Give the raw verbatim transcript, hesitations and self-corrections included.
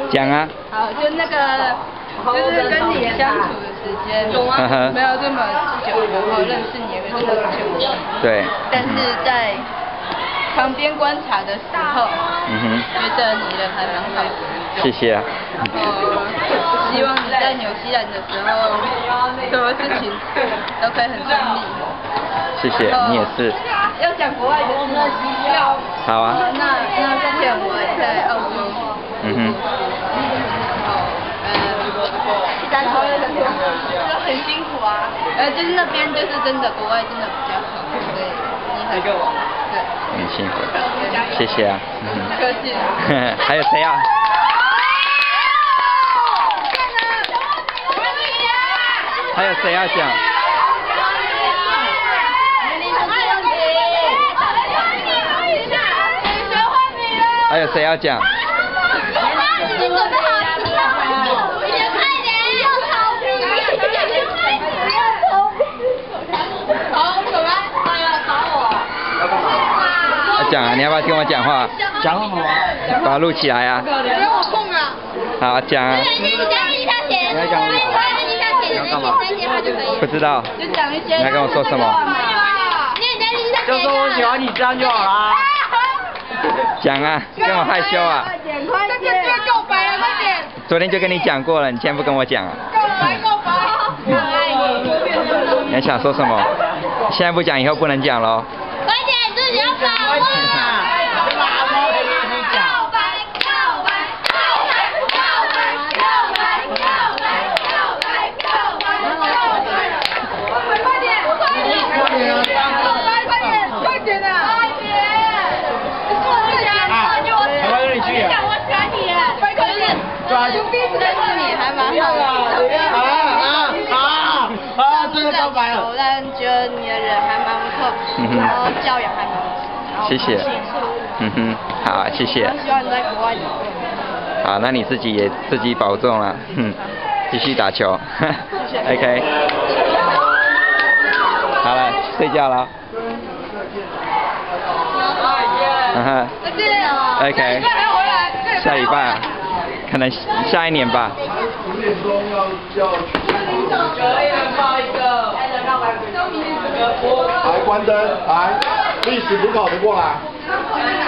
讲啊。 好，就那个，就是跟你相处的时间没有这么久，然后认识你也没有这么久。对。但是在旁边观察的时候，嗯哼，觉得你人还蛮好的。谢谢啊。然后希望你在纽西兰的时候，什么事情都可以很顺利。谢谢，你也是。要讲国外的事吗？要。好啊。那那之前我在澳洲。嗯哼。然后呃，第三头就很辛苦啊。呃，就是那边就是真的，国外真的比较好，对，你很对。很辛苦，谢谢啊。嗯哼。客气。还有谁啊？还有谁要讲？还有谁要讲？已经准备好了，快点，要逃避，好，走吧，要找我。要讲啊，你要不要听我讲话？讲好啊。把它录起来啊。不要我碰啊。好，讲啊。你要讲什么？你要干嘛？不知道。就讲一些。你要跟我说什么？就说我喜欢你，这样就好啦。讲啊，跟我害羞啊。快点，快点，告白了，快点。昨天就跟你讲过了，你今天不跟我讲啊？告白，告白。我爱你。你还想说什么？现在不讲，以后不能讲喽。快点，自己要把握。但是你还蛮好的，啊啊啊啊！真的告白了。但觉得你的人还蛮不错，然后教养还蛮不错。谢谢。嗯哼，好，谢谢。希望你在国外。好，那你自己也自己保重了，哼，继续打球。谢谢。OK。好了，睡觉了。嗯哼。再见。OK。下礼拜。可能下一年吧。九点钟要叫去。可以报一个。来关灯，来，历史补考的过来。